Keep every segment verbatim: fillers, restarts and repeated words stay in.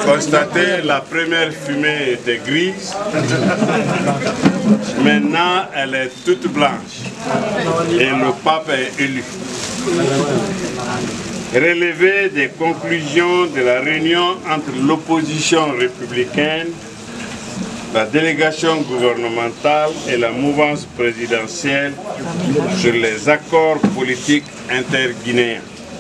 constaté, la première fumée était grise. Maintenant, elle est toute blanche. Et le pape est élu. Relevé des conclusions de la réunion entre l'opposition républicaine, la délégation gouvernementale et la mouvance présidentielle sur les accords politiques interguinéens.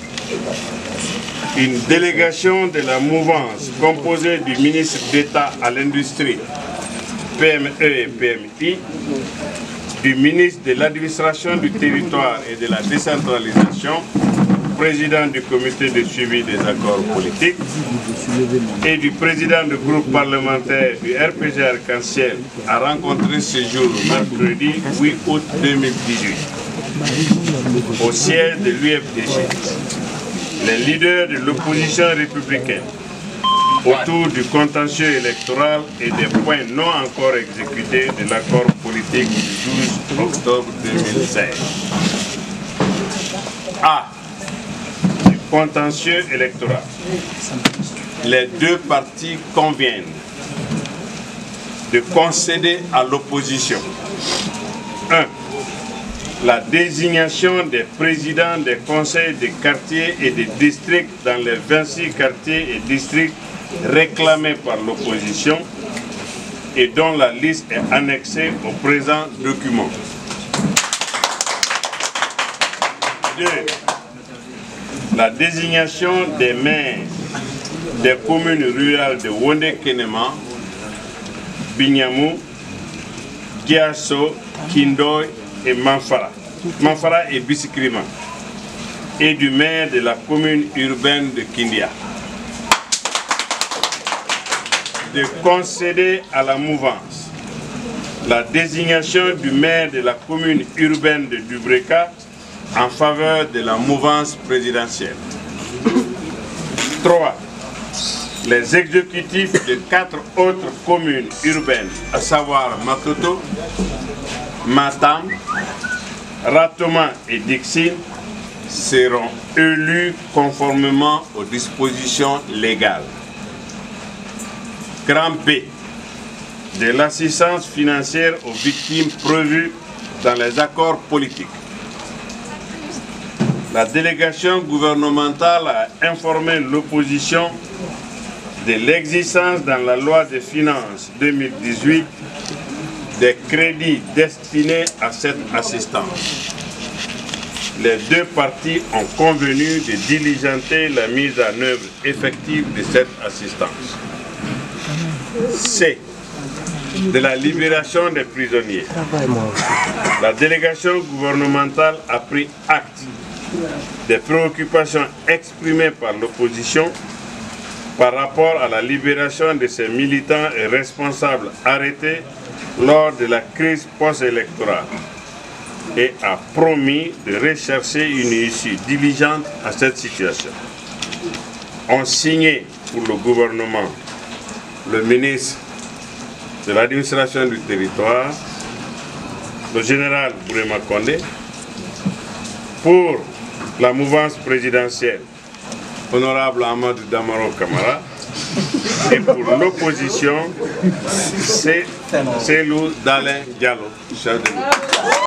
Une délégation de la mouvance composée du ministre d'État à l'industrie, P M E et P M I, du ministre de l'administration du territoire et de la décentralisation, président du comité de suivi des accords politiques, et du président du groupe parlementaire du R P G Arc-en-Ciel a rencontré ce jour, mercredi huit août deux mille dix-huit, au siège de l'U F D G, les leaders de l'opposition républicaine autour du contentieux électoral et des points non encore exécutés de l'accord politique du douze octobre deux mille seize. A. Du contentieux électoral. Les deux partis conviennent de concéder à l'opposition un. La désignation des présidents des conseils de quartiers et des districts dans les vingt-six quartiers et districts réclamés par l'opposition et dont la liste est annexée au présent document. deux. La désignation des maires des communes rurales de Wonde-Kenema, Bignamou, Giasso, Kindoy et Manfara, Manfara et Bisikrima, et du maire de la commune urbaine de Kindia. De concéder à la mouvance la désignation du maire de la commune urbaine de Dubreka en faveur de la mouvance présidentielle. trois. Les exécutifs de quatre autres communes urbaines, à savoir Matoto, Matam, Ratoma et Dixine, seront élus conformément aux dispositions légales. Grand B. De l'assistance financière aux victimes prévues dans les accords politiques. La délégation gouvernementale a informé l'opposition de l'existence dans la loi des finances deux mille dix-huit des crédits destinés à cette assistance. Les deux parties ont convenu de diligenter la mise en œuvre effective de cette assistance. C. De la libération des prisonniers. La délégation gouvernementale a pris acte des préoccupations exprimées par l'opposition par rapport à la libération de ces militants et responsables arrêtés lors de la crise post-électorale et a promis de rechercher une issue diligente à cette situation. Ont signé pour le gouvernement le ministre de l'administration du territoire, le général Bourema Condé, pour la mouvance présidentielle, honorable Amadou Damaro Camara, et pour l'opposition, c'est Selou Dalin Diallo, chef de l'État.